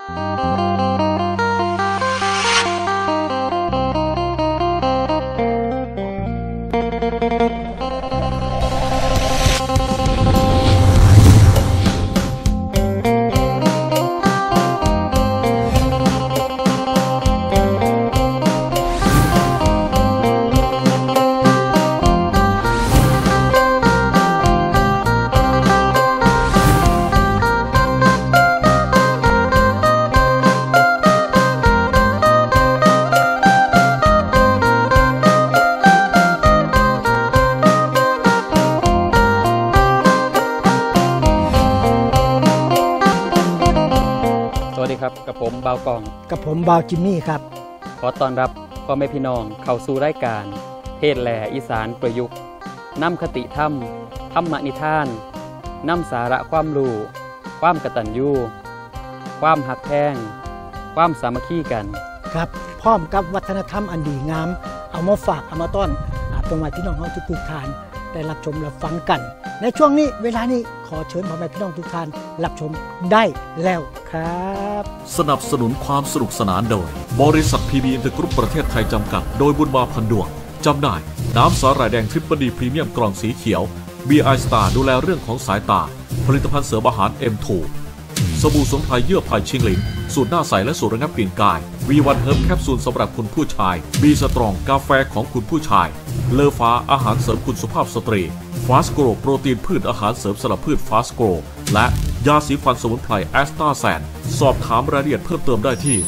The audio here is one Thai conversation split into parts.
กับผมบ่าวกองกับผมบ่าวจิมมี่ครับขอต้อนรับพ่อแม่พี่น้องเข้าสู่รายการเทศแหล่อีสานประยุกต์นำคติธรรมธรรมนิทานนำสาระความรู้ความกตัญญูความหักแพงความสามัคคีกันครับพร้อมกับวัฒนธรรมอันดีงามเอามาฝากเอามาต้อนตรงไว้พี่น้องเฮาทุกท่านได้รับชมรับฟังกันในช่วงนี้เวลานี้ขอเชิญพ่อแม่พี่น้องทุกท่านรับชมได้แล้วครับสนับสนุนความสนุกสนานโดยบริษัท PB อินเตอร์กรุ๊ปประเทศไทยจำกัดโดยบุญมาพันดวงจำหน่ายน้ำสาหร่ายแดงทริปเปิลดีพรีเมียมกล่องสีเขียว BI Star ดูแลเรื่องของสายตาผลิตภัณฑ์เสริมอาหาร M2 สบู่สมุนไพรเยื่อไผ่ชิงหลินสูตรหน้าใสและสูตรระงับกลิ่นกาย V1 Herb แคปซูลสำหรับคุณผู้ชาย B Strong กาแฟของคุณผู้ชายเลอฟ้าอาหารเสริมคุณสุภาพสตรีฟาสโกรโปรตีนพืชอาหารเสริมสำหรับพืชฟาสโกรและยาสีฟันสมุนไพรแอสตาแซนสอบถามรายละเอียดเพิ่มเติมได้ที่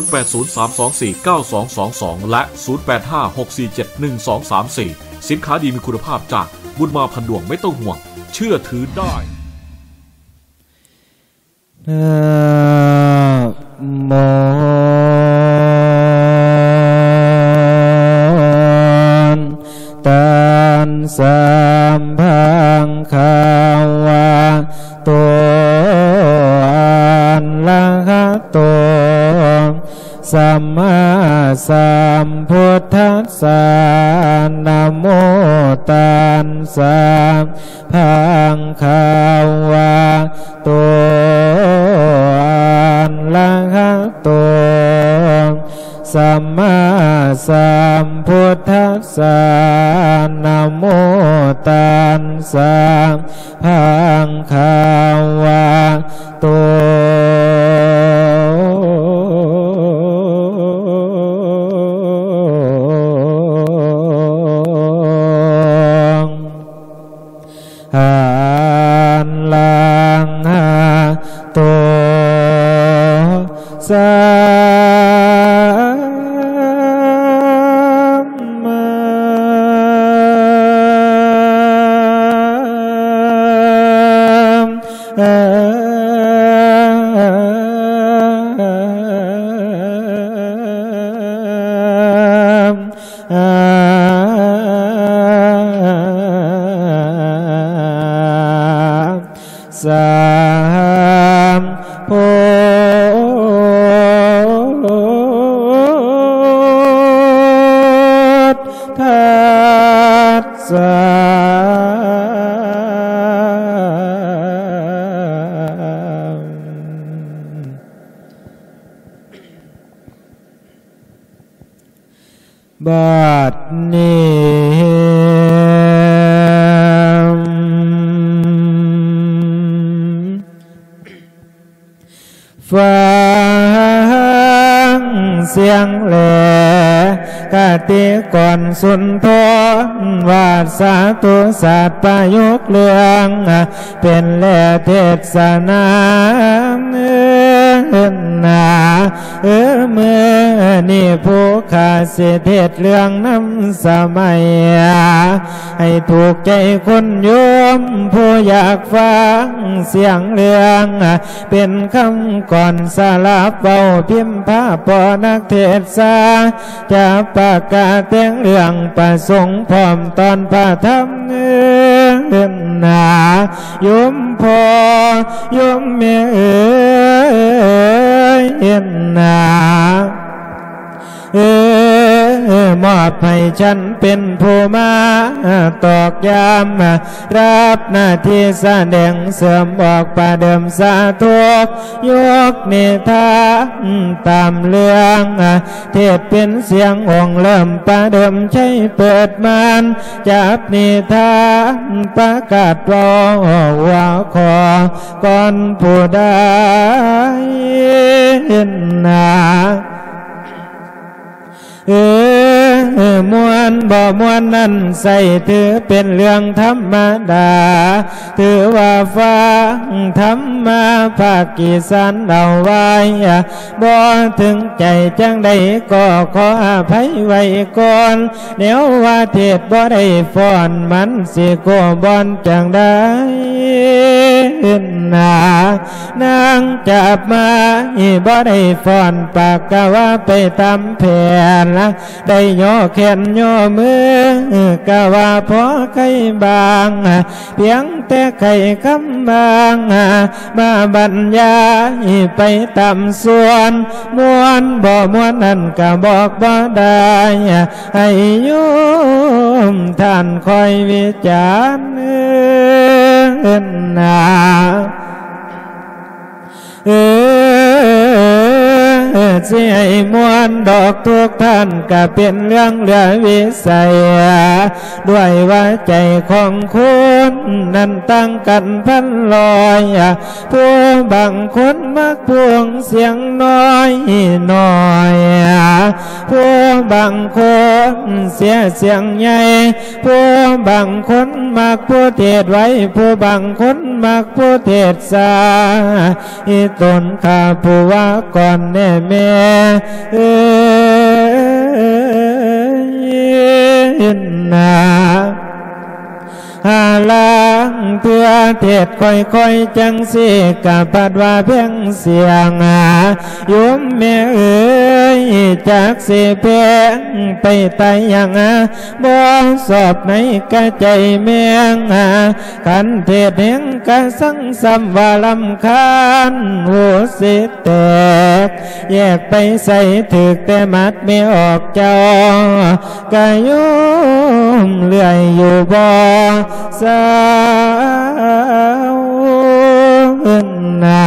0803249222และ0856471234สินค้าดีมีคุณภาพจากบุญมาพันดวงไม่ต้องห่วงเชื่อถือได้โมตันสัมภังคาวะโตอะระหะโตสัมมาสัมพุทธัสสะนะโมตัสสะภังคาวะโตอะระหะโตสัมมาสัมพุทธัสสะนะโมตัสสะภังคาวะโตบัดนี้ฟังเสียงแหล่กติก่อนสุนทรวาดสาธุศาสตร์ประยุกต์เรื่องเป็นแหล่เทศนานาเมื่อนี่ผู้ขาเสเทศเรื่องน้ำสมัยให้ถูกใจคนโยมผู้อยากฟังเสียงเรื่องเป็นคำก่อนสลับเบาพิมพ์พระปอนักเทศาจะประกาศแต่งเรื่องประสงค์พร้อมตอนพระธรรมนาโยมพ่อโยมแม่เอ็นนา มออบให้ฉันเป็นผู้มาตอกย้ำรับหน้าที่แสดงเสริมบอกประเดิมสาธุยกนิทานตามเรื่องเทศเป็นเสียงองค์เริ่มประเดิมใช้เปิดมานจับนิทานประกาศว่าขอก่อนผู้ใดนามวนบ่มวนนั้นใส่ถือเป็นเรื่องธรรมดาถือว่าฟังธรรมะภาคอีสานเอาไว้บ่ถึงใจจังใดก็ขออภัยไว้ก่อนเดี๋ยวว่าเทศบ่ได้ฟ้อนมันสิโกบอนจังได้นางจับมาบ่ได้ฟ้อนปากกะว่าไปตามแผนได้ย่อแขนย่อมือกะว่าพอไข่บางเพียงแต่ไข่คำบางมาบรรยายไปตามส่วนมวนบ่มวนนั่นก็บอกบ่ได้ให้โยมท่านคอยวิจารณ์สิให้มวนดอกทุกท่านก็เป็นเรื่องเหลือวิสัยด้วยว่าใจของคุณนั้นตั้งกันพันลอยผู้บางคนมักพวงเสียงน้อยน้อยผู้บางคนเสียเสียงใหญ่ผู้บางคนมักผู้เทศไว้ผู้บางคนมักผู้เทศสาตนข้าผู้ว่าก่อนแน่แม่หาลังเพื่อเทศค่อยๆจังสิกะปัดว่าเพียงเสียงโยมแม่เอ๋ยจากสิเพียงไปตายยังบ่สอบในกะใจแมงขันเทศแห่งกะสังสำว่าลำคาญหูสิแตกแยกไปใส่ถึกแต่มัดไม่ออกเจ้ากะโยมเลื่อยอยู่บ่สาวนา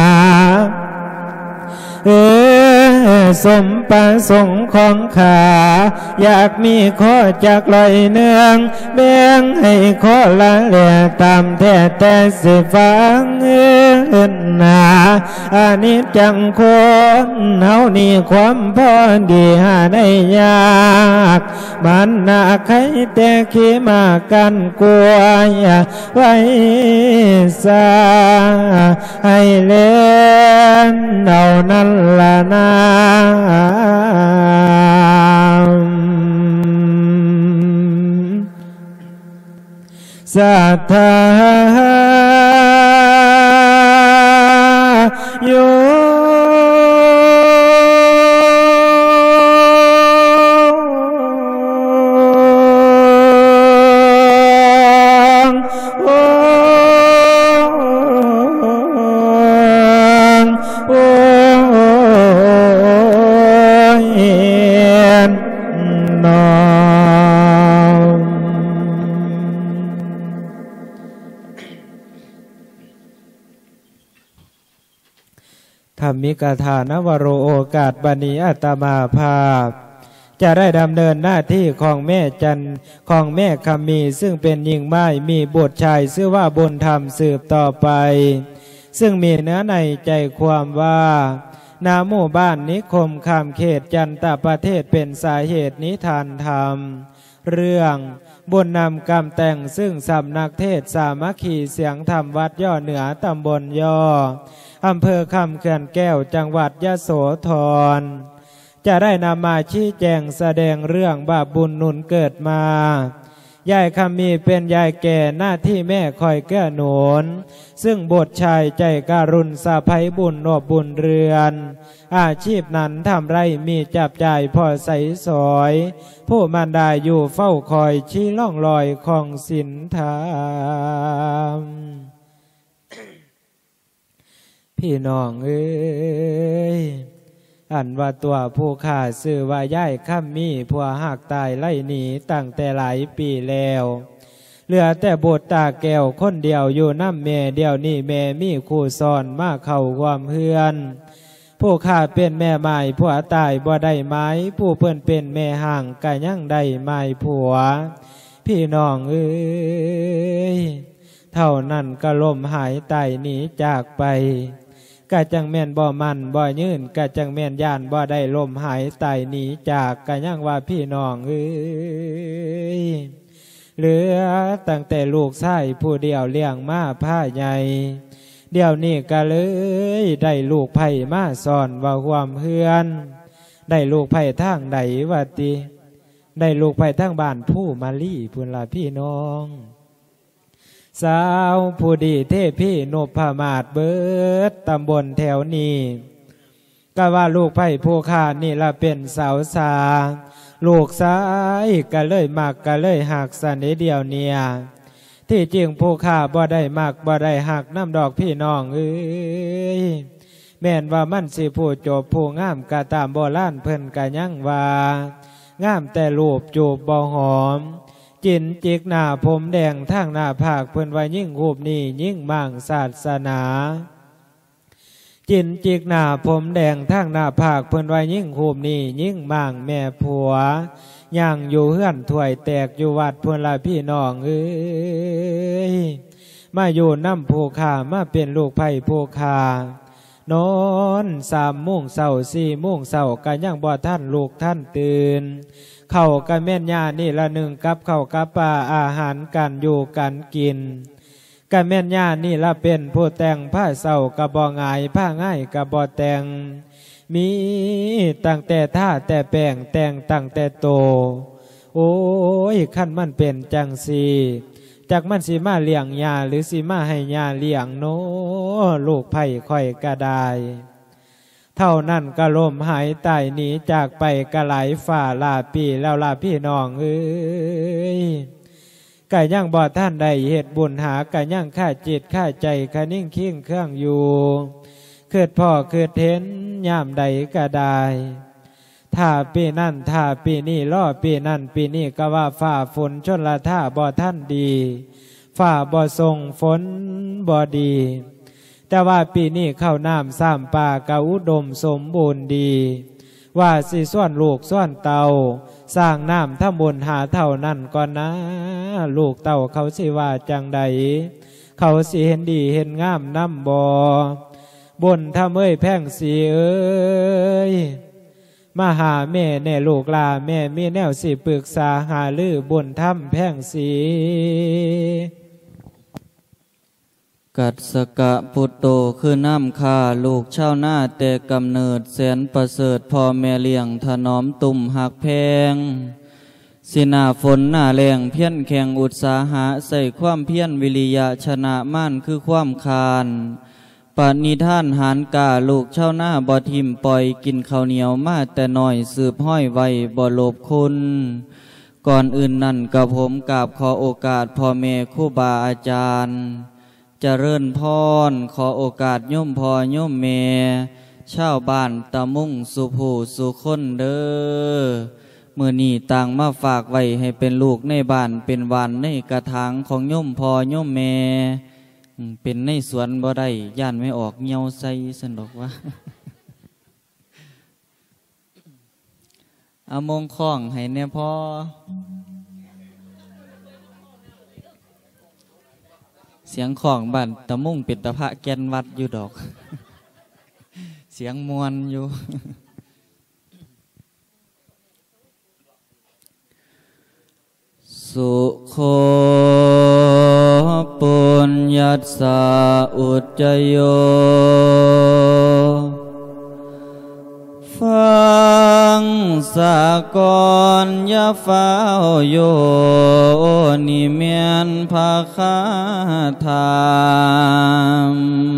สมประสงค์ของข้าอยากมีข้อจากลอยเนืองแบ่งให้ข้อละเหลือตามแท้แต่สิฟังนาอันนี้จังคนเฮานี่ความพอดีหาได้ยากมันน่าใครแต่ขี้มากันกลัวไว้ซาให้เล่นเอานั่นละนาสัทธาโยธรรมิกถานวโรโอกาสบันีอาตมาภาพจะได้ดำเนินหน้าที่ของแม่จันของแม่คำมีซึ่งเป็นหญิงไม้มีบุตรชายชื่อว่าบุญธรรมสืบต่อไปซึ่งมีเนื้อในใจความว่านาหมู่บ้านนิคมคำเขตจันตประเทศเป็นสาเหตุนิทานธรรมเรื่องบุญนำกรรมแต่งซึ่งสำนักเทศสามัคคีเสียงธรรมวัดย่อเหนือตำบลย่ออำเภอคำเขื่อนแก้วจังหวัดยโสธรจะได้นำมาชี้แจงแสดงเรื่องบาปบุญหนุนเกิดมายายคำมีเป็นยายแก่หน้าที่แม่คอยเกื้อหนุนซึ่งบุตรชายใจการุณสะใภ้บุญนอบบุญเรือนอาชีพนั้นทำไรมีจับจ่ายพอใสสอยผู้มารดาอยู่เฝ้าคอยชี้ล่องลอยของศีลธรรมพี่น้องเอ้ยอันว่าตัวผู้ข้าชื่อว่าย่ายค่ำมีผัวหักตายไล่หนีตั้งแต่หลายปีแล้วเหลือแต่โบสถ์ตาแก้วคนเดียวอยู่น้ำแม่เดียวนี่แม่มีคู่สอนมาเข้าความเฮือนผู้ข้าเป็นแม่ไม้ผัวตายบ่ได้ไม้ผู้เพิ่นเป็นแม่ห่างก็ยังได้ไม้ผัวพี่น้องเอ้ยเท่านั้นก็ลมหายตายหนีจากไปกะจังแม่นบ่มันบ่ยืนกะจังแม่นย่านบ่ได้ลมหายตายหนีจากกะยังว่าพี่น้องเอ้ยเหลือตั้งแต่ลูกชายผู้เดียวเลี้ยงมาผ้าใหญ่เดี๋ยวนี้ก็เลยได้ลูกไผ่มาสอนว่าความเฮือนได้ลูกไผ่ทางใดว่าติได้ลูกไผ่ทางบ้านผู้มาลี่พุ่นล่ะพี่น้องสาวผู้ดีเทพี่นพมาศเบิดตำบลแถวนี้ก็ว่าลูกไผ่ผู้ข้านี่ละเป็นสาวสาลูกสายก็เลยมักก็เลยหักสันนิดเดียวเนี่ยที่จริงผู้ข้าบ่ได้มักบ่ได้หักน้ำดอกพี่น้องเอ้ยแม่นว่ามันสิผู้จบผู้งามกะตามโบราณเพิ่นกะยังว่างามแต่รูปจูบบ่หอมจินจิกหน้าผมแดงทางหน้าผากเพิ่นว่ายิ่งหูบนี่ยิ่งมั่งศาสนาจินจิกหน้าผมแดงทางหน้าผากเพิ่นว่ายิ่งหูบนี่ยิ่งมั่งแม่ผัวย่างอยู่เฮือนถ้วยแตกอยู่วัดเพิ่นละพี่น้องเอ้ยมาอยู่น้ำผู้ขามาเป็นลูกไผ่ผู้ขานอน3 โมงเช้า4 โมงเช้าก็ยังบ่ท่านลูกท่านตื่นเข้ากับแม่นย่านี่ละหนึ่งกับเข้ากับปลาอาหารกันอยู่กันกินกับแม่นย่านี่ละเป็นผู้แต่งผ้าเศร้ากับบ่ง่ายผ้าง่ายกับบ่แต่งมีตั้งแต่ท่าแต่แป้งแต่งตั้งแต่โตโอ้ยขั้นมันเป็นจังสีจากมันสิมาเลี้ยงยาหรือสิมาให้ยาเลี้ยงโนลูกไผ่ค่อยกระไดเท่านั้นก็ลมหายตายหนีจากไปกระไหลฝ่าลาปีแล้วลาพี่น้องเอ้ยก็ยังบ่ท่านใดเหตุบุญหาก็ยังข้าจิตข้าใจคะนิ่งขิ้งเครื่องอยู่เกิดพ่อเกิดเห็นยามใดก็ได้ถ้าปีนั่นถ้าปีนี้ล่อปีนั่นปีนี้ก็ว่าฝ่าฝนชนละท่าบ่ท่านดีฝ่าบ่ทรงฝนบ่ดีแต่ว่าปีนี้เข้าน้ำ3 ป่ากะอุดมสมบูรณ์ดีว่าสิส่วนลูกส่วนเต่าสร้างน้ำถ้าบุญหาเท่านั้นก่อนนะลูกเต่าเขาสิว่าจังใดเขาสิเห็นดีเห็นงามน้ำบ่บนถ้าเมื่อยแพ่งสีเอ้ยมาหาแม่แน่ลูกลาแม่มีแนวสิปรึกษาหาลือบนถ้ำแพ่งสีกัสสกะพุทโตคือน้ำคาลูกเช่าหน้าแต่กำเนิดแสนประเสริฐพ่อแม่เลี้ยงถนอมตุ่มหักแพงสิหน้าฝนหน้าแรงเพี้ยนแข่งอุตสาหะใส่ความเพี้ยนวิริยะชนะม่านคือความคานปณิธานหานกาลูกเช่าหน้าบ่ทิมปล่อยกินข้าวเหนียวมาแต่น้อยสืบห้อยไว้บ่โลภคุณก่อนอื่นนั่นกับผมกราบขอโอกาสพ่อแม่ครูบาอาจารย์เจริญพรขอโอกาสโยมพ่อโยมแม่ชาวบ้านตะมุ่งสุผู้สุคนเด้อมื้อนี้ต่างมาฝากไว้ให้เป็นลูกในบ้านเป็นหวานในกระถางของโยมพ่อโยมแม่เป็นในสวนบ่ได้ย่านไม่ออกเหี่ยวใส่สันดอกว่าเอามงคล้องให้เนี่ยพ่อเสียงของบ้านตะมุ่งปิดตะพะแกนวัดอยู่ดอกเสียงมวนอยู่สุโคปุญญัสสะอุจจโยฟังสากรยาฟ้าวโยนิเมียนภาคาธรรม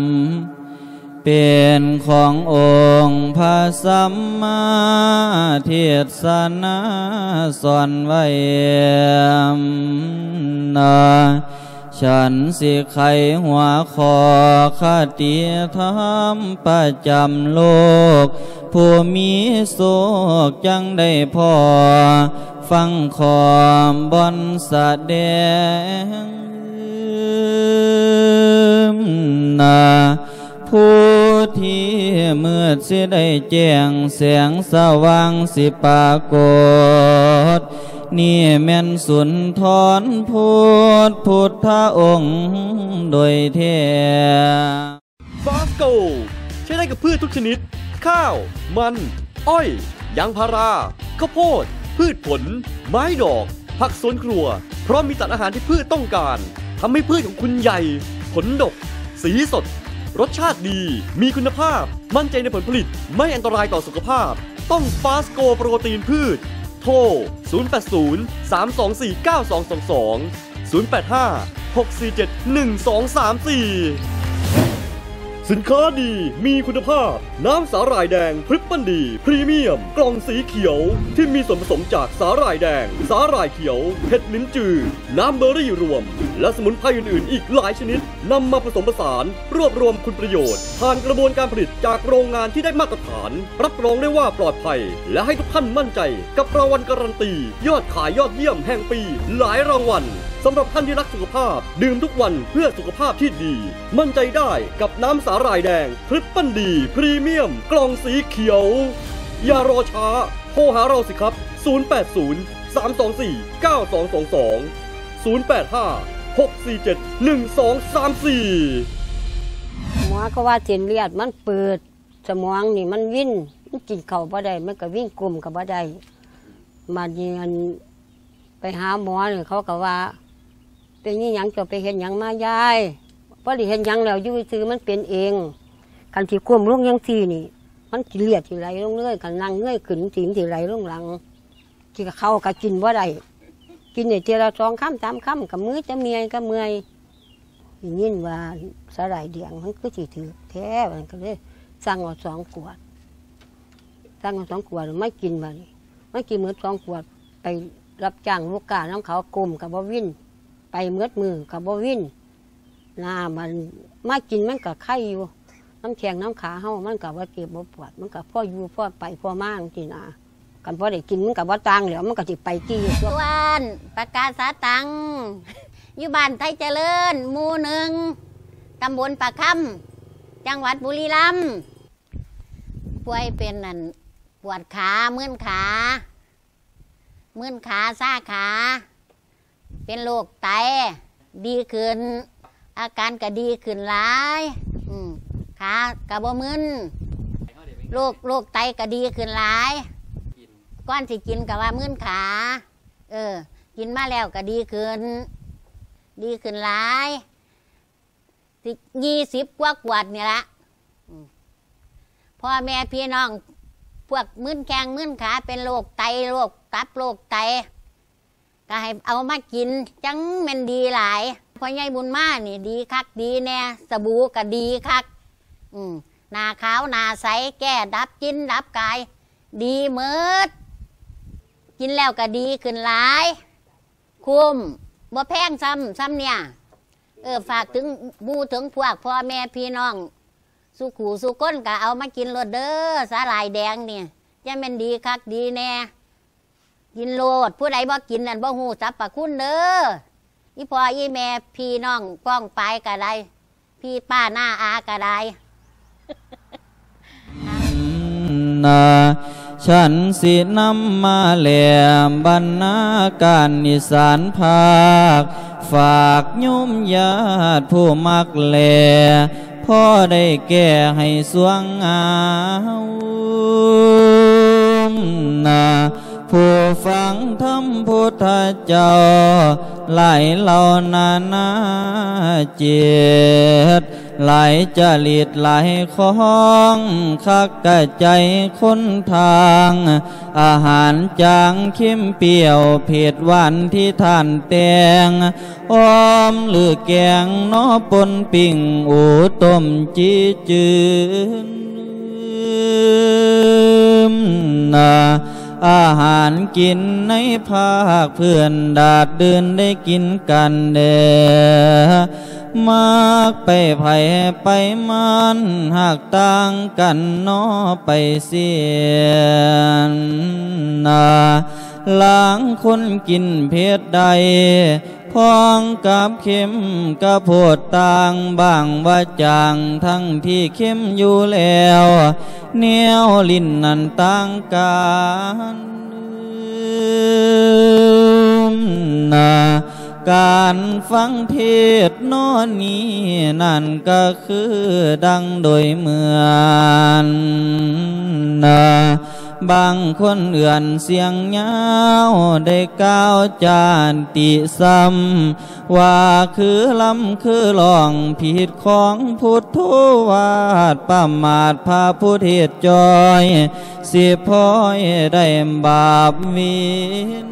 เป็นขององค์พระสัมมาเทศนาสอนไว้ฉันสิไขหัวคอคติธรรมประจำโลกผู้มีโศกจังได้พอฟังขอมบอนแสดงนาผู้ที่มืดสิได้แจ้งแสงสว่างสิปรากฏนี่แม่นสุนทรพุทธองค์โดยแท้ฟาสโกใช้ได้กับพืชทุกชนิดข้าวมันอ้อยยางพาราข้าวโพดพืชผลไม้ดอกผักสวนครัวเพราะมีสารอาหารที่พืชต้องการทำให้พืชของคุณใหญ่ผลดกสีสดรสชาติดีมีคุณภาพมั่นใจในผลผลิตไม่อันตรายต่อสุขภาพต้องฟาสโกโปรตีนพืชโทร 080-324-9222 085-647-1234 สินค้าดีมีคุณภาพน้ำสาหร่ายแดงทริปเปิลดีพรีเมียมกล่องสีเขียวที่มีส่วนผสมจากสาหร่ายแดงสาหร่ายเขียวเห็ดลิ้นจือน้ำเบอร์รี่รวมและสมุนไพรอื่นๆอีกหลายชนิดนำมาผสมผสานรวบรวมคุณประโยชน์ผ่านกระบวนการผลิตจากโรงงานที่ได้มาตรฐานรับรองได้ว่าปลอดภัยและให้ทุกท่านมั่นใจกับรางวัลการันตียอดขายยอดเยี่ยมแห่งปีหลายรางวัลสำหรับท่านที่รักสุขภาพดื่มทุกวันเพื่อสุขภาพที่ดีมั่นใจได้กับน้ำสาหร่ายแดงทริปเปิลดีพรีเมียมกล่องสีเขียวอย่ารอช้าโทรหาเราสิครับ080-324-9222 085-647-1234 หมอก็ว่าเส้นเลือดมันเปิดสมองนี่มันวิ่นมันกินเข่าบ่ได้มันก็วิ่งกลุ่มกับบ่ได้มาเรียนไปหาหมอเนี่ยเขาก็ว่าเป็นนี่ยังจะไปเห็นยังมายายพอได้เห็นยังแล้วอยู่ซื้อมันเป็นเองกันที่ควมลงยังทีนี่มันกินเลือดที่ไหลลงเรื่อยกันนั่งเงื่อยขึ้นถิ่มที่ไหลลงหลังที่เขาก็กินบ่ได้กินเนี่ยเจละ2 ค่ำ 3 ค่ำกับมื้อจะเมียก็เมื่อยยินว่าสาหร่ายเดียงมันคือสิถือแท้มันก็เลยสั่งเอา2 ขวดสั่งเอา2 ขวดไม่กินมานี่ไม่กินมื้อ2 ขวดไปรับจ้างลูกกาน้ำเขากลมกับบ่วินไปเมื่อมือกับบ่วินหน้ามันมากินมันก็ไข่อยู่น้ำแข็งน้ำขาเฮามันก็บ่เจ็บบ่ปวดมันก็พ่ออยู่พ่อไปพ่อมาจังซี่นะกันพ่อได้กินมันก็บ่ต่างแล้วมันก็สิไปจี้ส่วนประกาศสาตังอยู่บ้านไทยเจริญหมู่ 1ตำบลปากคำจังหวัดบุรีรัมย์ป่วยเป็นนั่นปวดขามึนขาซ่าขาเป็นโรคไตดีขึ้นอาการก็ดีขึ้นหลายขากระบ่มึนโรคไตก็ดีขึ้นหลายก้อนสิกินกับว่ามึนขากินมาแล้วก็ดีขึ้นหลาย20 กว่าขวดนี่ละพ่อแม่พี่น้องพวกมึนแข้งมึนขาเป็นโรคไตโรคตับโรคไตก็ให้เอามากินจังแม่นดีหลายพ่อใหญ่บุญมานี่ดีคักดีแน่สบู่ก็ดีคักหน้าขาวหน้าใสแก้ดับกินดับกายดีเมิดกินแล้วก็ดีขึ้นหลายคุ้มบ่แพงซ้ำเนี่ยฝากถึงบูถึงพวกพ่อแม่พี่น้องสุขูสุก้นก็เอามากินโลดเด้อสาหร่ายแดงเนี่ยจะเป็นดีคักดีแน่กินโลดผู้ใดบ่กินนั่นบ่ฮู้สรรพคุณเด้ออีพ่ออีแม่พี่น้องป้องปายก็ได้พี่ป้าหน้าอาก็ได้ฉันสินำมาแหลมบรรณาการนิสานภาคฝากโยมญาติผู้มักแลพ่อได้แก่ให้สวงงามผู้ฟังธรรมพุทธเจ้าหลายเหล่านานาเจตหลายจริตหลายของคักกะใจคนทางอาหารจางเค็มเปรี้ยวเผ็ดหวานที่ท่านแตงอ้อมหรือแกงนอปนปิ่งอูต้มจีจืนอาหารกินในภาคเพื่อนดาดเดินได้กินกันเด้อมากไปไผ่ไปมันหากต่างกันน้อไปเสียนาล้างคนกินเพศใดพองกับเข็มกับโพดต่างบางว่าจางทั้งที่เข้มอยู่แล้วเนียวลิ้นนั่นต่างกันนาการฟังเทศนอนนี้นั่นก็คือดังโดยเหมือนบางคนเอื่อนเสียงยาวได้ก้าวจานติซ้ำว่าคือลำคือลองผิดของพุทธวาทประมาทพาผู้เทศจอยสิพ้อยได้บาปวิน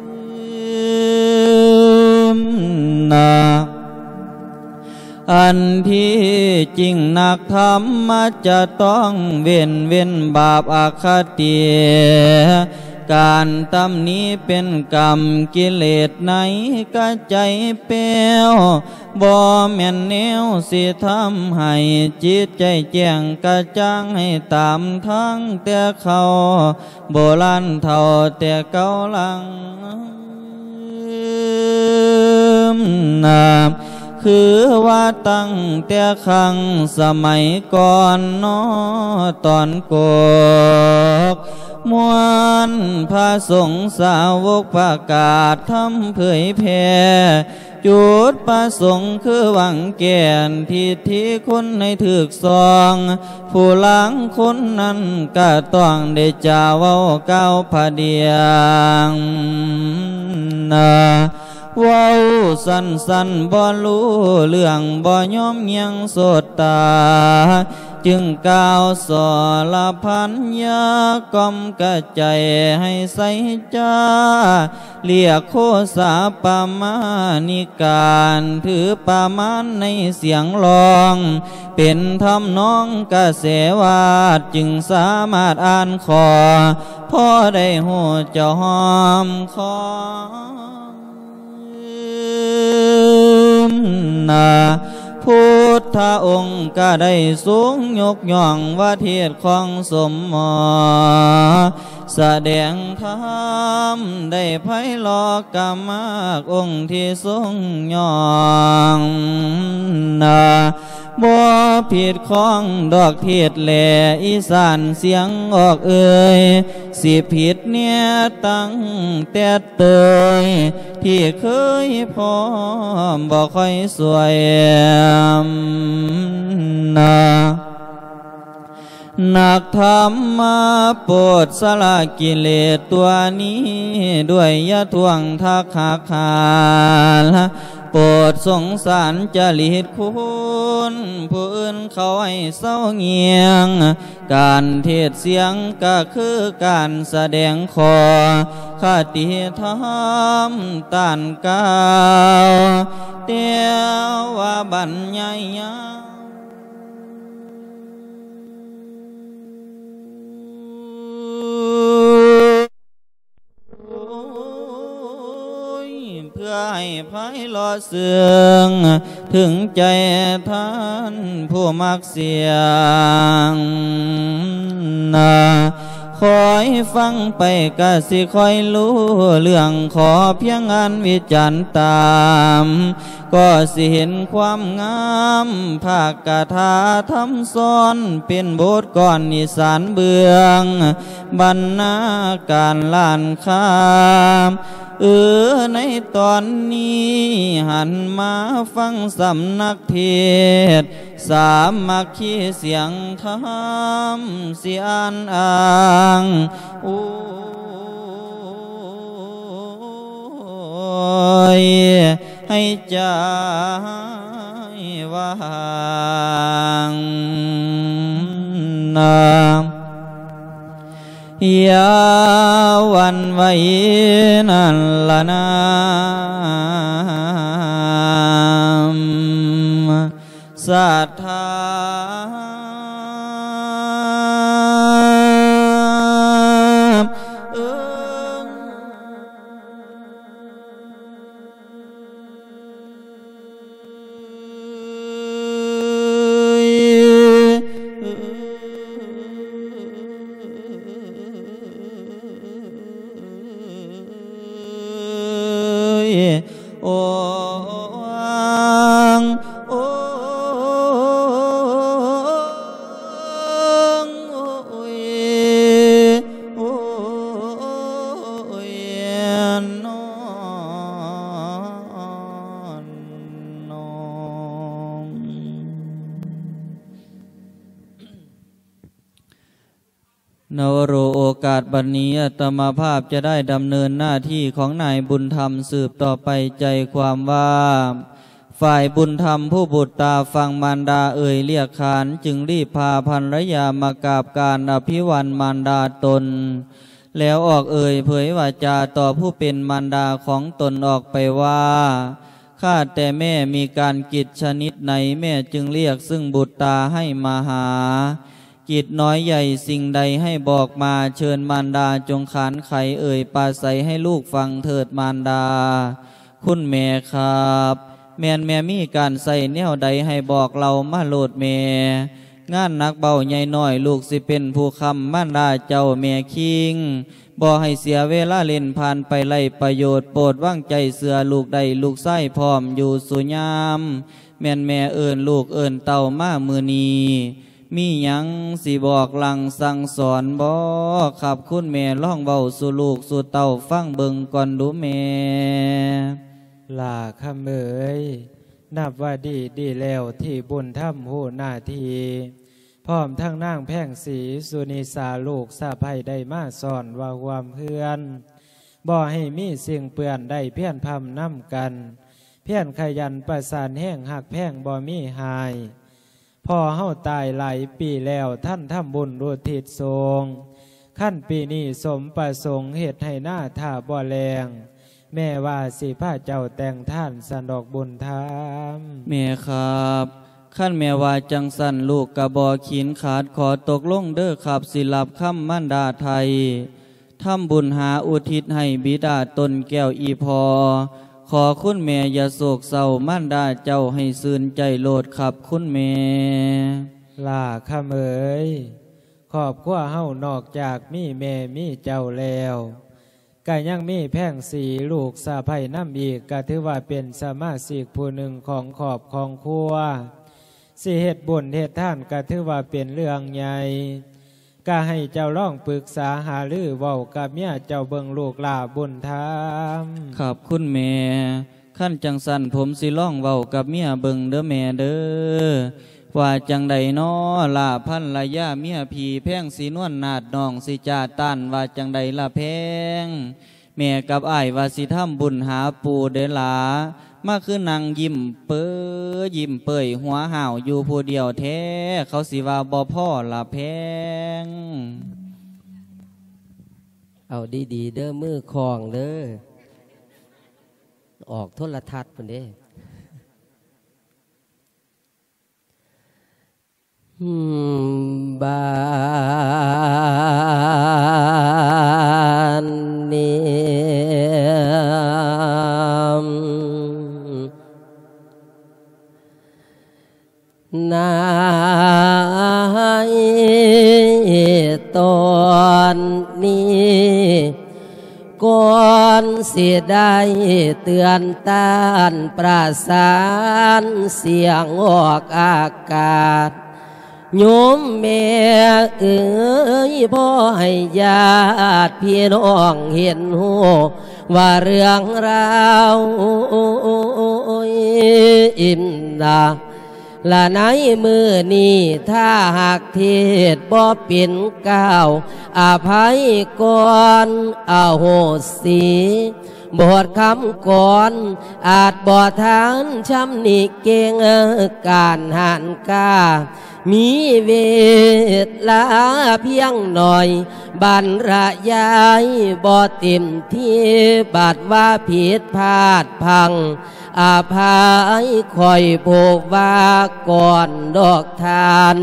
อันที่จริงนักธรรมจะต้องเว้นบาปอคติการตำนี้เป็นกรรมกิเลสไหนก็ใจเปลวบ่แม่นแนวสิทำให้จิตใจแจ้งกระจ่างให้ตามทั้งแต่เขาโบราณเท่าแต่เก่าหลังคือว่าตั้งแต่ครั้งสมัยก่อนน้อตอนโกกมวลพระสงฆ์สาวกประกาศทำเผยแผ่จุดประสงค์คือหวังแก่นที่คนในถึกซองผู้ล้างคนนั้นก็ต้องได้จ่าเว้าเก้าพระเดียงว้าวสั้นบ่รู้เรื่องบ่ยอมยังโสดตาจึงกล่าวสารพันยากล่อมกระใจให้ใส่จ้าเรียกโคสาปามานิการถือปามาในเสียงร้องเป็นทำน้องกระแสวาดจึงสามารถอ่านขอพ่อได้หูเจ้าหอมคอพุทธองค์ก็ได้สูงยกย่องว่าเทศของสมหมอแสดงธรรมได้ไพเราะกามากองค์ที่ทรงย่องบ่ผิดของดอกเทศแหล่อีสานเสียงออกเอ่ยสิผิดเนี่ยตั้งแต่เตยที่เคยพร้อมบ่ค่อยสวยนักธรรมมาโปรดสละกิเลสตัวนี้ด้วยยะทวงทักขาขาโปรดสงสารจริตคุณผู้อื่นเขาให้เศร้าเงียงการเทศเสียงก็คือการแสดงขอคติธรรมต้านกาวเตียวว่าบรรยายเพื่อให้ไพเราะเสื่องถึงใจท่านผู้มักเสียงคอยฟังไปก็สิคอยรู้เรื่องขอเพียงอันวิจารณ์ตามก็สิเห็นความงามภาคกถาทำซ้อนเป็นบทก่อนนิสานเบืองบรรณาการล้านค้าในตอนนี้หันมาฟังสำนักเทศสามัคคีเสียงธรรมเสียนอ่างให้ใจว่างอย่าวันไหวนั่นละนะศรัทธาเนวโรโอกาสบัดนี้อาตมาภาพจะได้ดำเนินหน้าที่ของนายบุญธรรมสืบต่อไปใจความว่าฝ่ายบุญธรรมผู้บุตรตาฟังมารดาเอ่ยเรียกขานจึงรีบพาภรรยามากราบการอภิวันมารดาตนแล้วออกเอ่ยเผยวาจาต่อผู้เป็นมารดาของตนออกไปว่าข้าแต่แม่มีการกิจชนิดไหนแม่จึงเรียกซึ่งบุตรตาให้มาหากิจน้อยใหญ่สิ่งใดให้บอกมาเชิญมารดาจงขานไขเอ่ยปราศัยให้ลูกฟังเถิดมารดาคุณแม่ครับแม่มีการใส่แนวใดให้บอกเรามาโลดแม่งานนักเบาใหญ่น้อยลูกสิเป็นผู้คำมารดาเจ้าแม่คิงบ่ให้เสียเวลาเล่นผ่านไปไล่ประโยชน์โปรดวางใจเสือลูกใดลูกไส้พร้อมอยู่สุยามแม่เอิญลูกเอิญเต่ามามือนีมีหยังสิบอกหลังสั่งสอนบ่ขับคุณแม่ล่องเบาสู่ลูกสู่เต่าฟังเบิงก่อนดูแม่ลาคำเอ๋ยนับว่าดีแล้วที่บุญธรรมหูหน้าทีพร้อมทั้งนางแพ่งสีสุนิสาลูกสะใภ้ได้มาสอนว่าความเพื่อนบ่ให้มีสิ่งเปื้อนได้เพี้ยนพำน้ำกันเพี้ยนขยันประสานแห้งหักแพ่งบ่มีหายพ่อเฮาตายหลายปีแล้วท่านทำบุญรุทิศทรงขั้นปีนี้สมประสงค์เหตุให้หน้าท่าบ่แรงแม่ว่าสิพาเจ้าแต่งท่านสันดอกบุญธรรมแม่ครับขั้นแม่ว่าจังสันลูกกะบอขีนขาดขอตกลงเด้อขับศิลับคำมั่นดาไทยทำบุญหาอุทิศให้บิดาตนแก้วอีพอขอคุณแม่อย่าโศกเศร้ามั่นดาเจ้าให้ซื่นใจโลดขับคุณแม่ลาคำเอ๋ยขอบครัวเฮานอกจากมีแม่มีเจ้าแล้วก็ยังมีแพ่งสีลูกสะใภ้น้ำอีกก็ถือว่าเป็นสมาชิกผู้หนึ่งของขอบของครัวสิเหตุบุญเหตุท่านก็ถือว่าเป็นเรื่องใหญ่ก็ให้เจ้าร้องปรึกษาหารือเว้ากับเมียเจ้าเบิ่งลูกหลาบุญธรรมขอบคุณแม่ขั้นจังสันผมสิร้องเว้ากับเมียเบิ่งเด้อแม่เด้อว่าจังใดน้อละพันละย่าเมียผีแพงสีนวลนาดน้องสิจ่าตันว่าจังใดละแพงแม่กับอ้ายว่าสิทำบุญหาปูเดลามาคือนางยิ้มเปื้อยิ้มเปื่อยหัวห่าวอยู่ผู้เดียวแท้เขาสิว่าบ่พ่อละแพงเอาดีเด้อมือคองเด้อออกโทรทัศน์พุ่นเด้บ้านนี้นายตอนนี้ก่อนเสียได้เตือนต้านประสานเสียงออกอากาศโยมแม่เอ๋ยพ่อให้ญาติพี่น้องเห็นหูว่าเรื่องราวอิ่มนาละในมือนี้ถ้าหากเทศบ่เป็นก้าวอภัยก่อนอโหสิบทคำก่อนอาจบ่ทานช้ำนิเก่งการหันกามีเวลาเพียงหน่อยบรรยายบ่เต็มที่บาดว่าผิดพลาดพังอาภัยคอยโบกว่าก่อนดอกทาน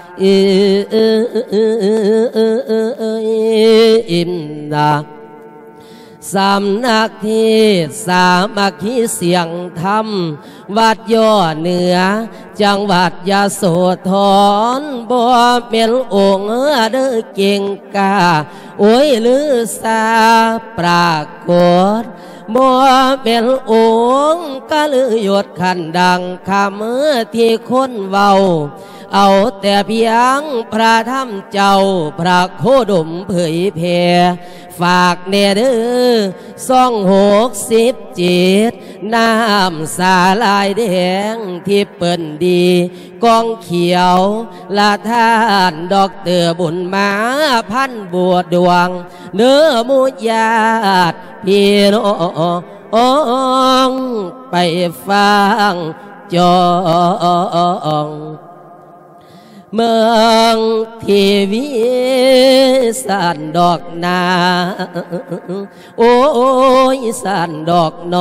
อินดาสำนักเทศสามัคคีเสียงธรรมวัดย่อเหนือจังหวัดยโสธรบ่เป็นองค์เด้อเก่งกาโอ้ยลือสาปรากฏบ่เป็นองค์ก็ลือยศขันดังคำที่คนเว้าเอาแต่เพียงพระธรรมเจ้าพระโคดมเผยแผ่ฝากเนเด้อ267น้ำสาลายแดงที่เปิ้นดีกองเขียวละท่านดอกเตอร์บุญมาพันบัวดวงเนื้อมุญาติพี่น้องไปฟังจองเมืองทีวีสันดอกนาโอ้ยสันดอกน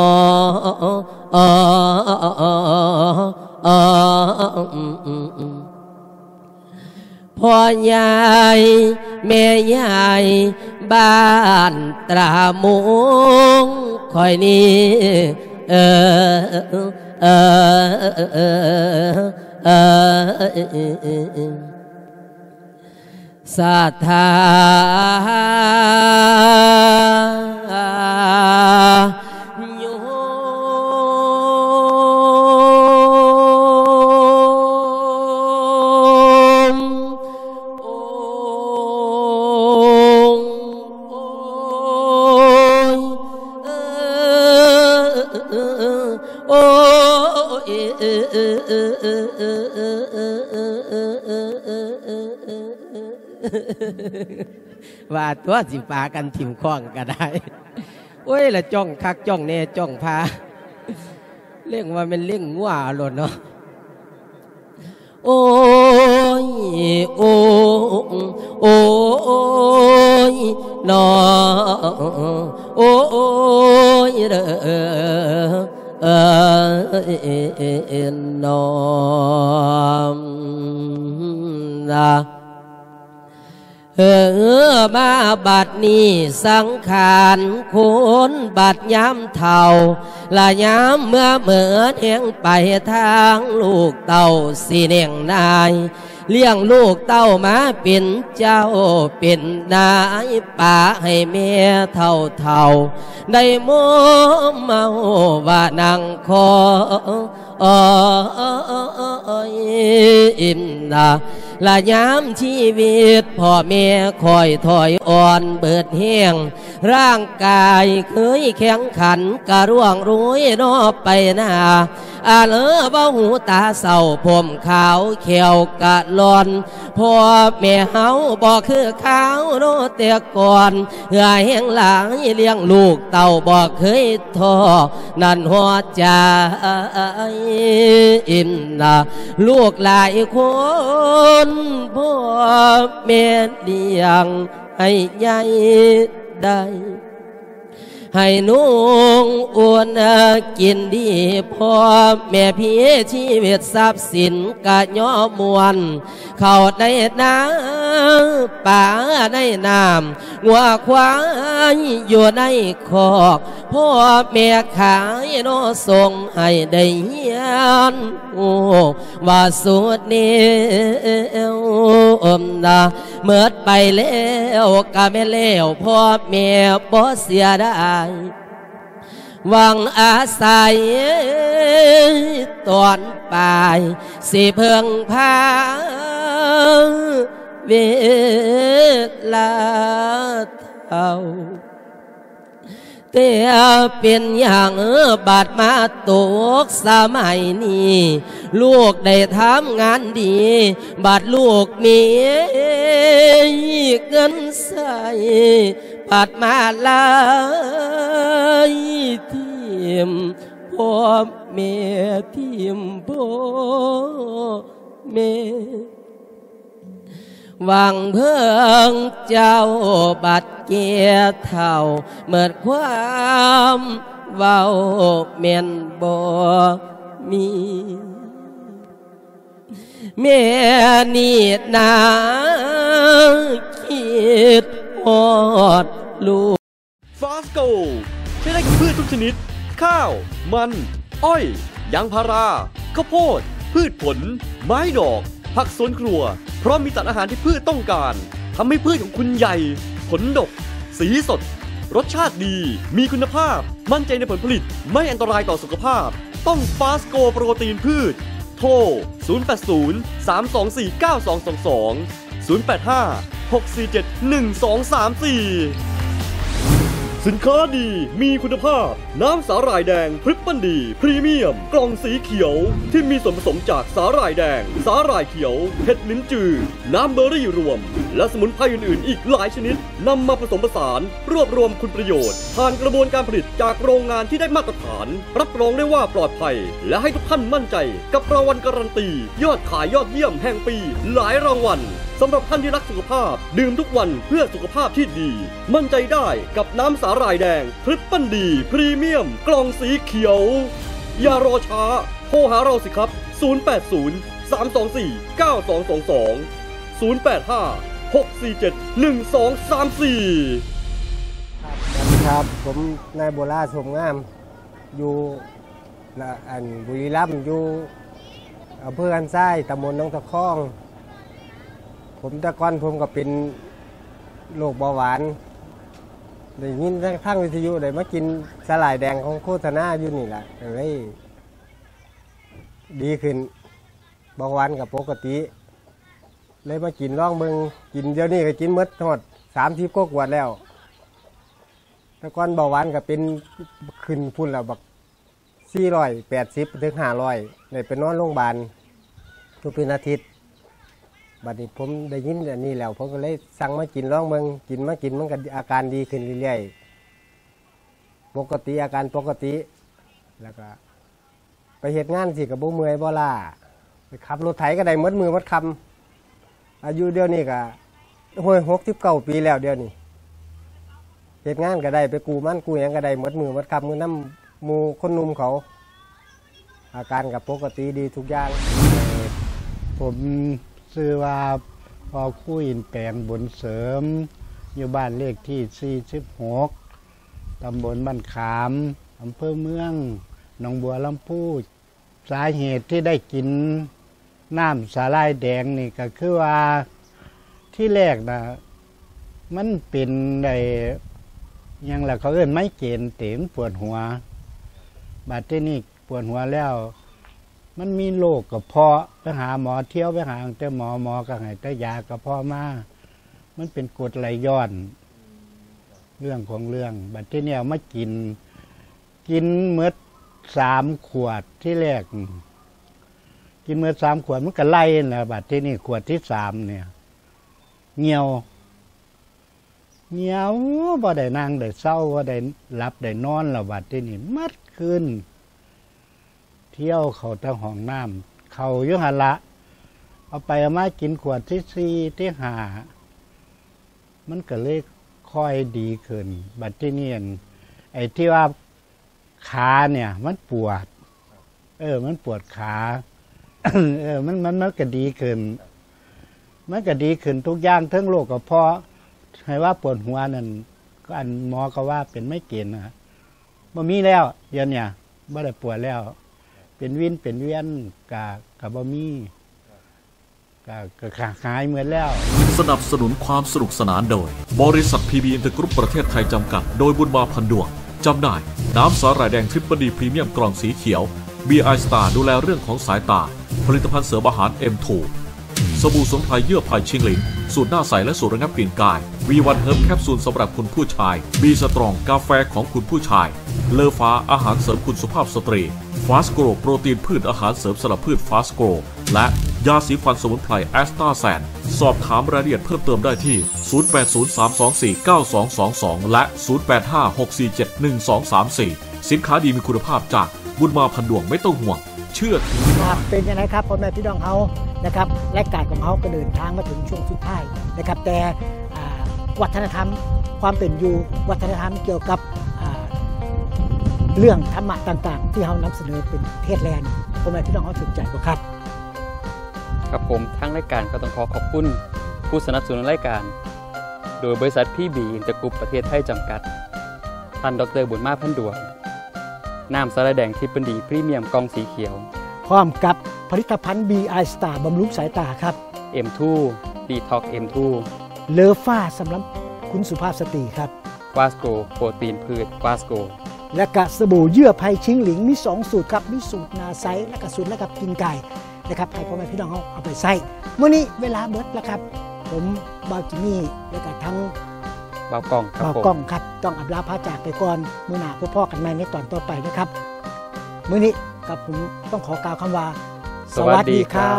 อพ่อใหญ่แม่ใหญ่บ้านตรามุงคอยนี่ศรัทธาโยมโอ้ว่าตัวสิปากันถิ่มคล้องก็ได้โอ้ยละจ้องคักจ้องแน่จ้องพาเล่งว่ามันเล่งงัวหล่นเนาะโอ้ยโอ้โอ้ยนอโอ้ยเด้อนอนะมาบัดนี้สังขารคนบัดย้ำเท่าละย้ำเมื่อเหมือนแห่งไปทางลูกเต่าสีเน่งนายเลี้ยงลูกเต้ามาเป็นเจ้าเป็นนายป่าให้แม่เท่าได้โมเมาว่านางคออินนาละย้ำชีวิตพ่อแม่คอยถอยอ่อนเบิดแห้งร่างกายเคยแข็งขันกะร่วงรุ่ยนอไปหน้าบ่หูตาเศร้าผมขาวเขียวกะลอนพ่อแม่เฮาบ่คือขาวโนแต่ก่อนแห้งหลังเลี้ยงลูกเต่าบ่เคยท้อนั่นหัวใจอินนาลูกหลายคนพ่อแม่เลี้ยงให้ใหญ่ได้ให้นุ่งอ้วนกินดีพ่อแม่พี่ชีวิตทรัพย์สินกะย่อมวนเข้าในน้ำป่าในน้ำงัวควายอยู่ในคอกพ่อแม่ขายโนส่งให้ได้เฮียนโอ้ว่าสุดนี้นะเมื่อไปแล้วก็ไม่แล้วพ่อแม่บ่เสียได้หวังอาศัยตอนปลายสิเพิ่งพาเวลาเท่าแต่เป็นอย่างบาดมาตกสมัยนี้ลูกได้ทำงานดีบาดลูกมีเงินใส่บาดมาลายทีมพ่อแม่ทีมพ่อแม่หวังเพิ่งเจ้าบัดเกียเท่าเมื่อความเว้าเมียนบ่มีแม่นี่นาคิดฮอดลูกฟาสโกใช้ได้กับพืชทุกชนิดข้าวมันอ้อยยางพาราข้าวโพดพืชผลไม้ดอกผักสวนครัวเพราะมีสารอาหารที่พืชต้องการทำให้พืชของคุณใหญ่ผลดกสีสดรสชาติดีมีคุณภาพมั่นใจในผลผลิตไม่อันตรายต่อสุขภาพต้องฟาสโกโปรตีนพืชโทร 080 324 9222 085 647 1234 สินค้าดีมีคุณภาพน้ำสาหร่ายแดงทริปเปิลดีพรีเมียมกล่องสีเขียวที่มีส่วนผสมจากสาหร่ายแดงสาหร่ายเขียวเห็ดลิ้นจือน้ำเบอร์รี่รวมและสมุนไพรอื่นๆอีกหลายชนิดนำมาผสมผสานรวบรวมคุณประโยชน์ผ่านกระบวนการผลิตจากโรงงานที่ได้มาตรฐานรับรองได้ว่าปลอดภัยและให้ทุกท่านมั่นใจกับรางวัลการันตียอดขายยอดเยี่ยมแห่งปีหลายรางวัลสำหรับท่านที่รักสุขภาพดื่มทุกวันเพื่อสุขภาพที่ดีมั่นใจได้กับน้ำสาหร่ายแดงทริปเปิลดีพรีเมียมกล่องสีเขียวอย่ารอช้าโทรหาเราสิครับ080 324 9222 085 647 1234 ครับผมนายโบราณสมงามอยู่บุรีรัมย์อยู่อำเภออันไส้ตำบลหนองตะคองผมแต่ก่อนผมก็เป็นโรคเบาหวานได้ยินทั้งวิทยุได้มากินสาหร่ายแดงของโฆษณาอยู่นี่แหละเลยดีขึ้นเบาหวานกับปกติเลยมากินร่องเบิงกินเดี๋ยวนี้ก็กินหมดทั้งหมด30 กว่าขวดแล้วแต่ก่อนเบาหวานก็เป็นขึ้นพุ่นแล้วบัก480 ถึง 500ได้ไปนอนโรงพยาบาลทุกเป็นอาทิตย์บัดนี้ผมได้ยินอันนี้แล้วผมก็เลยสั่งมากินร่องเบิงกินมันก็อาการดีขึ้นเรื่อยๆปกติอาการปกติแล้วก็ไปเหตุงานสิกับบ่เมื่อยบ่ล้าไปขับรถไถก็ได้มัดมือมัดคำอายุเดียวนี้ก็69 ปีแล้วเดียวนี้เหตุงานก็ได้ไปกูมันกูยังก็ได้มัดมือมัดคำมือน้ำหมูคนนุ่มเขาอาการกับปกติดีทุกอย่างผมชื่อว่าพอคู่อินแปลงบุญเสริมอยู่บ้านเลขที่46ตำบลบ้านขามอำเภอเมืองหนองบัวลำพูสาเหตุที่ได้กินน้ำสาหร่ายแดงนี่ก็คือว่าที่แรกนะมันเป็นได้ยังแหละเขาเอิ้นไม้เกณฑ์เต็มปวดหัวบาดที่นี่ปวดหัวแล้วมันมีโรคกระเพาะไปหาหมอเที่ยวไปหาแต่หมอก็ให้แต่ยากระเพาะมามันเป็นกรดไหลย้อนเรื่องของเรื่องบัดที่นี่เอามากินเมื่อ3 ขวดที่แรกกินเมื่อ3 ขวดมันก็ไล่นะบัดที่นี่ขวดที่3เนี่ยเหี่ยวบ่ได้นั่งได้เศร้าบ่ได้หลับได้นอนแล้วบัดที่นี่มัดคืนเที่ยวเขาทางห้องน้ำเขาอยู่หันละเอาไปเอามากินขวดที่4ที่5มันก็เลยค่อยดีขึ้นบัดที่นี่ไอ้ที่ว่าขาเนี่ยมันปวดมันปวดขามันก็ดีขึ้นมันก็ดีขึ้นทุกอย่างทั้งโรคกระเพาะให้ว่าปวดหัวนั่นก็อันหมอก็ว่าเป็นไม่เกณฑ์นะบ่มีแล้วเดี๋ยวเนี่ยบ่ได้ปวดแล้วเป็นวินเป็นเวียนกับบ่มีก็หายเหมือนแล้วสนับสนุนความสนุกสนานโดยบริษัท PB อินเตอร์กรุ๊ปประเทศไทยจำกัดโดยบุญมาพันดวงจำหน่ายน้ำสาหร่ายแดงทริปเปิลดีพรีเมียมกล่องสีเขียว BI Star ดูแลเรื่องของสายตาผลิตภัณฑ์เสริมอาหาร M2 สบู่สมุนไพรเยื่อไผ่ชิงหลิงสูตรหน้าใสและสูตรระงับกลิ่นกาย V1 Herb แคปซูลสำหรับคุณผู้ชาย B Strong กาแฟของคุณผู้ชายเลอฟ้าอาหารเสริมคุณสุภาพสตรีฟาสโกรโปรตีนพืชอาหารเสริมสลับพืชฟาสโกรและยาสีฟันสมุนไพรแอสตาแซนสอบถามรายละเอียดเพิ่มเติมได้ที่ 0803249222 และ 0856471234 สินค้าดีมีคุณภาพจากบุญมาพันดวงไม่ต้องห่วงเชื่อถือครับเป็นยังไงครับพ่อแม่พี่น้องเขานะครับรายการของเขาก็เดินทางมาถึงช่วงสุดท้ายนะครับแต่วัฒนธรรมความเป็นอยู่วัฒนธรรมเกี่ยวกับเรื่องธรรมะต่างๆที่เขานำเสนอเป็นเทศแลนด์พ่อแม่พี่น้องเขาสนใจบ่ครับครับผมทั้งรายการก็ต้องขอบคุณผู้สนับสนุนรายการโดยบริษัท PB อินเตอร์กรุ๊ปประเทศไทยจำกัดท่านดร.บุญมาพันดวงน้ำสาหร่ายแดงทริปเปิลดีพรีเมียมกล่องสีเขียวพร้อมกับผลิตภัณฑ์ BI Star บำรุงสายตาครับ M2 Detox M2 เลอฟ้าสำหรับคุณสุภาพสตรีครับฟาสโกโปรตีนพืชฟาสโกและกะสบู่เยื่อไผ่ชิงหลิงมี2 สูตรครับมีสูตรนาไซและกะสูตรและกับกินไก่นะครับให้พ่อแม่พี่น้องเขาเอาไปใส่มื้อนี้เวลาเบิดแล้วครับผมบ่าวจิมมี่และก็ทั้งบ่าวกล้องครับบ่าวผมกล้องครับต้องอำลาพาจากไปก่อนมื้อหน้าพบพ่อกันใหม่ในตอนต่อไปนะครับมื้อนี้กับผมต้องขอกล่าวคำว่าสวัสดีครับ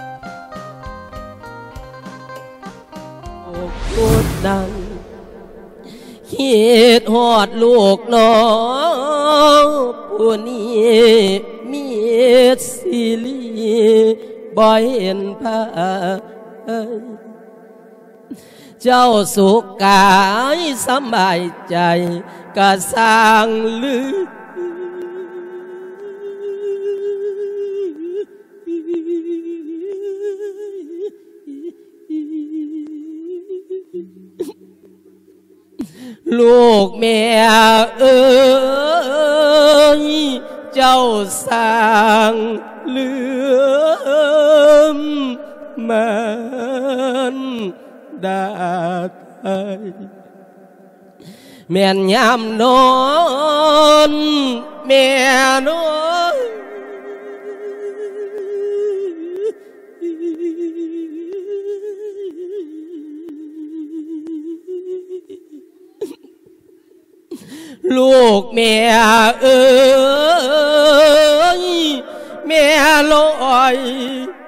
กดดันคิดหอดลูกน้องผู้นี้มีสิลีบ่เห็นพาเจ้าสุขกายสบายใจก็สร้างลือลูกแม่เอ้ยเจ้าสร้างลืมมันได้แม่นยามนอนแม่นอนลูกแม่เอ้ยแม่ลอย